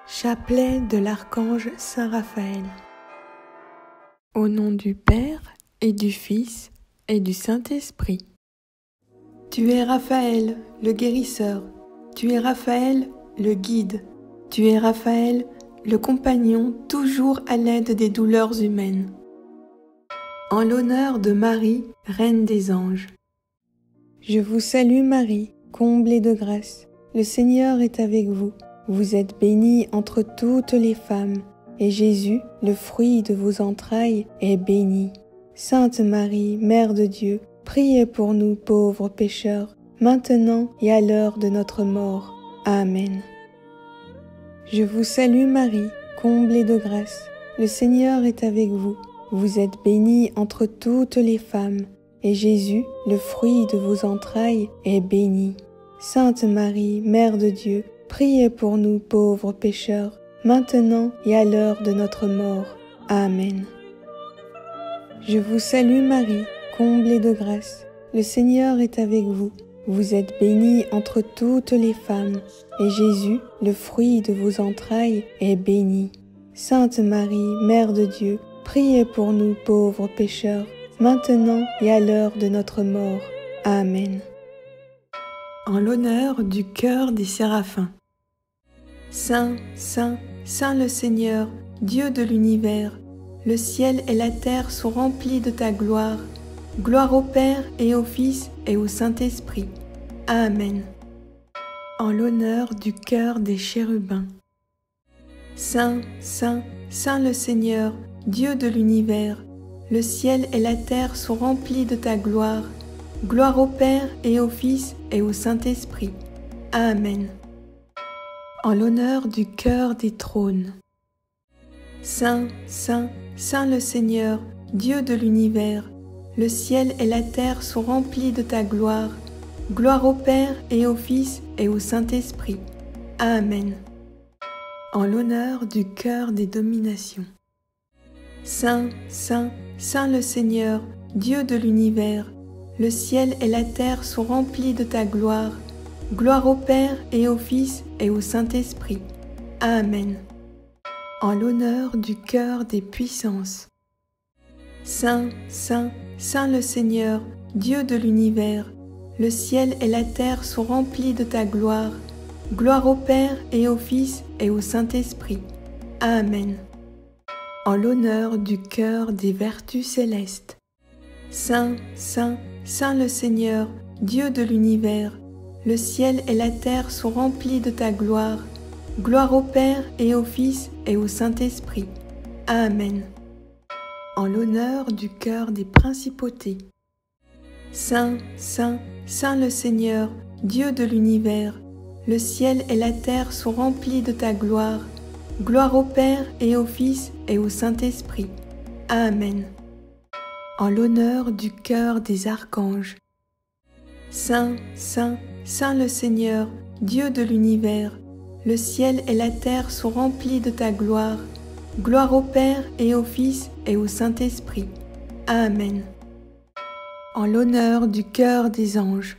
Chapelet de l'archange Saint Raphaël. Au nom du Père et du Fils et du Saint-Esprit. Tu es Raphaël, le guérisseur. Tu es Raphaël, le guide. Tu es Raphaël, le compagnon toujours à l'aide des douleurs humaines. En l'honneur de Marie, Reine des anges. Je vous salue Marie, comblée de grâce. Le Seigneur est avec vous. Vous êtes bénie entre toutes les femmes, et Jésus, le fruit de vos entrailles, est béni. Sainte Marie, Mère de Dieu, priez pour nous pauvres pécheurs, maintenant et à l'heure de notre mort. Amen. Je vous salue Marie, comblée de grâce. Le Seigneur est avec vous. Vous êtes bénie entre toutes les femmes, et Jésus, le fruit de vos entrailles, est béni. Sainte Marie, Mère de Dieu, priez pour nous pauvres pécheurs, maintenant et à l'heure de notre mort. Amen. Je vous salue Marie, comblée de grâce. Le Seigneur est avec vous. Vous êtes bénie entre toutes les femmes, et Jésus, le fruit de vos entrailles, est béni. Sainte Marie, Mère de Dieu, priez pour nous pauvres pécheurs, maintenant et à l'heure de notre mort. Amen. En l'honneur du cœur des séraphins. Saint, Saint, Saint le Seigneur, Dieu de l'univers, le ciel et la terre sont remplis de ta gloire. Gloire au Père et au Fils et au Saint-Esprit. Amen. En l'honneur du cœur des chérubins. Saint, Saint, Saint le Seigneur, Dieu de l'univers, le ciel et la terre sont remplis de ta gloire. Gloire au Père et au Fils et au Saint-Esprit. Amen. En l'honneur du cœur des trônes. Saint, Saint, Saint le Seigneur, Dieu de l'univers, le ciel et la terre sont remplis de ta gloire. Gloire au Père et au Fils et au Saint-Esprit. Amen. En l'honneur du cœur des dominations. Saint, Saint, Saint le Seigneur, Dieu de l'univers, le ciel et la terre sont remplis de ta gloire. Gloire au Père et au Fils et au Saint-Esprit. Amen. En l'honneur du cœur des puissances. Saint, Saint, Saint le Seigneur, Dieu de l'univers, le ciel et la terre sont remplis de ta gloire. Gloire au Père et au Fils et au Saint-Esprit. Amen. En l'honneur du cœur des vertus célestes. Saint, Saint, Saint le Seigneur, Dieu de l'univers, le ciel et la terre sont remplis de ta gloire. Gloire au Père et au Fils et au Saint-Esprit. Amen. En l'honneur du cœur des principautés. Saint, Saint, Saint le Seigneur, Dieu de l'univers, le ciel et la terre sont remplis de ta gloire. Gloire au Père et au Fils et au Saint-Esprit. Amen. En l'honneur du cœur des archanges. Saint, Saint, Saint le Seigneur, Dieu de l'univers, le ciel et la terre sont remplis de ta gloire. Gloire au Père et au Fils et au Saint-Esprit. Amen. En l'honneur du cœur des anges.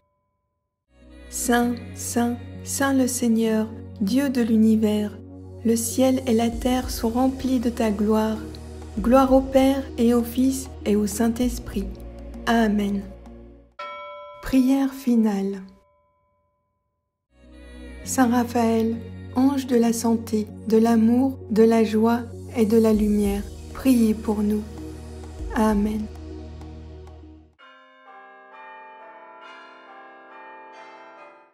Saint, Saint, Saint le Seigneur, Dieu de l'univers, le ciel et la terre sont remplis de ta gloire. Gloire au Père et au Fils et au Saint-Esprit. Amen. Prière finale. Saint Raphaël, ange de la santé, de l'amour, de la joie et de la lumière, priez pour nous. Amen.